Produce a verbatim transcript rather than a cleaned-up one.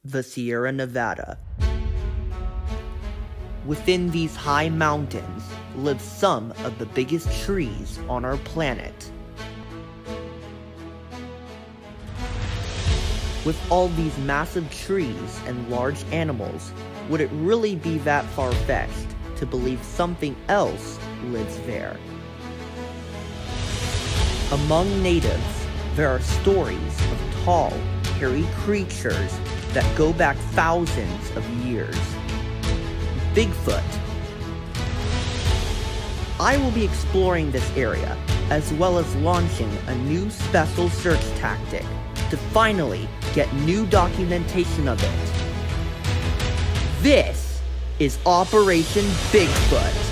the Sierra Nevada. Within these high mountains live some of the biggest trees on our planet. With all these massive trees and large animals, would it really be that far-fetched to believe something else lives there? Among natives, there are stories of tall, hairy creatures that go back thousands of years. Bigfoot. I will be exploring this area, as well as launching a new special search tactic to finally get new documentation of it. This is Operation Bigfoot.